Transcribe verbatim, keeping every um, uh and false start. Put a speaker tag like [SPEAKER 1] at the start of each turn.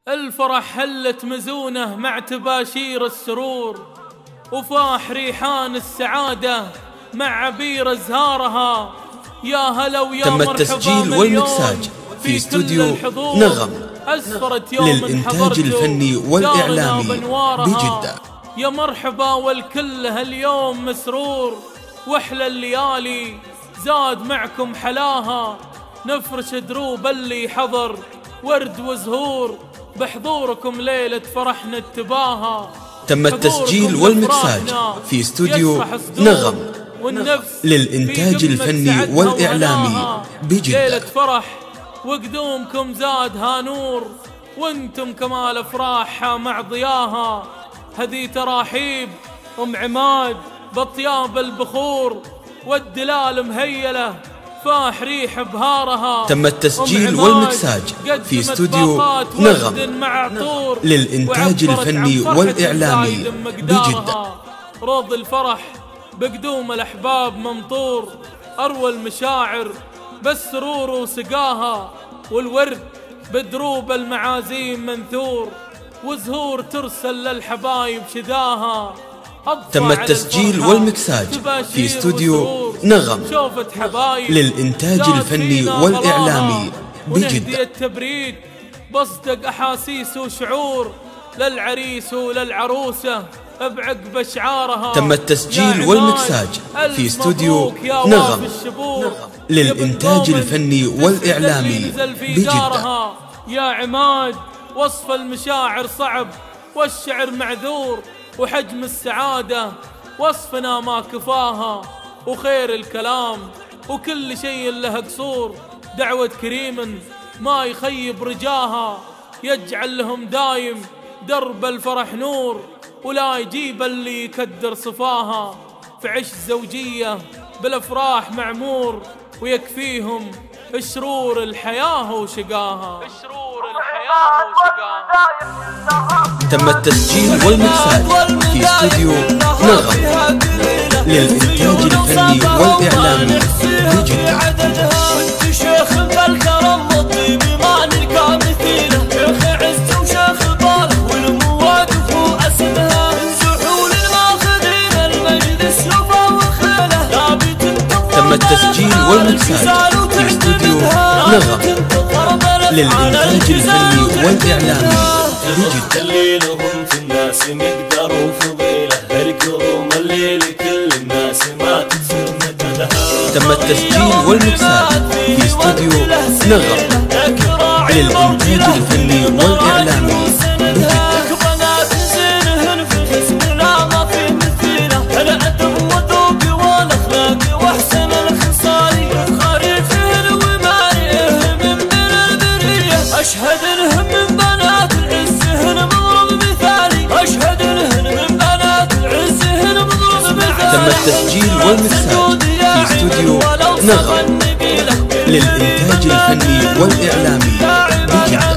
[SPEAKER 1] الفرح هلت مزونه مع تباشير السرور، وفاح ريحان السعادة مع عبير ازهارها. يا هلا ويا
[SPEAKER 2] تم
[SPEAKER 1] مرحبا
[SPEAKER 2] التسجيل والمكساج في استوديو نغم للإنتاج الفني والإعلامي بجدة.
[SPEAKER 1] يا مرحبا والكل هاليوم مسرور، واحلى الليالي زاد معكم حلاها. نفرش دروب اللي حضر ورد وزهور، بحضوركم ليلة فرحنا التباهة.
[SPEAKER 2] تم التسجيل والمكساج في استوديو نغم للإنتاج الفني والإعلامي بجدة.
[SPEAKER 1] ليلة فرح وقدومكم زاد هانور، وانتم كمال افراحها مع ضياها. هذي تراحيب ام عماد بطياب البخور، والدلال مهيله فاح ريح بهارها.
[SPEAKER 2] تم التسجيل والمكساج في استوديو نغم للإنتاج الفني والإعلامي بجدة.
[SPEAKER 1] روض الفرح بقدوم الأحباب ممطور، أروى المشاعر بالسرور وسقاها. والورد بدروب المعازيم منثور، وزهور ترسل للحبايب شداها.
[SPEAKER 2] تم التسجيل والمكساج في استوديو نغم للإنتاج الفني والإعلامي بجدة.
[SPEAKER 1] التبريد بصدق أحاسيس وشعور للعريس وللعروسة بعقب أشعارها.
[SPEAKER 2] تم التسجيل والمكساج في استوديو نغم للإنتاج الفني والإعلامي بجدة.
[SPEAKER 1] يا عماد وصف المشاعر صعب والشعر معذور، وحجم السعادة وصفنا ما كفاها. وخير الكلام وكل شيء له قصور، دعوة كريم ما يخيب رجاها. يجعل لهم دايم درب الفرح نور، ولا يجيب اللي يكدر صفاها. فعش زوجية بالافراح معمور، ويكفيهم شرور الحياة وشقاها. شرور الحياة وشقاها.
[SPEAKER 2] تم التسجيل والمكساج في استوديو نغم للإنتاج الفني والإعلامي بجدة.
[SPEAKER 3] وانت شيخ بالكرم والطيب ما نلقى مثيله، شيخ عز وشيخ الباله والمواقف واسمها. الزحول الماخذين المجلس لفا وخيله، ثابت انت.
[SPEAKER 2] تم التسجيل والمكساج في استوديو نغم للإنتاج الفني والإعلامي بجدة.
[SPEAKER 3] الليلهم في الناس مقدار وفضيله، اركضوا الليل كل الناس ما تكسر مددها.
[SPEAKER 2] تم التسجيل والمكساج في استوديو نغم للإنتاج الفني والإعلامي بجدة.
[SPEAKER 3] أشهد إنهم من بنات العز هن مضرب مثالي، أشهد إنهم من بنات العز هن مضرب مثالي.
[SPEAKER 2] تم التسجيل والمكساج في استوديو نغم للإنتاج الفني والإعلامي بجدة.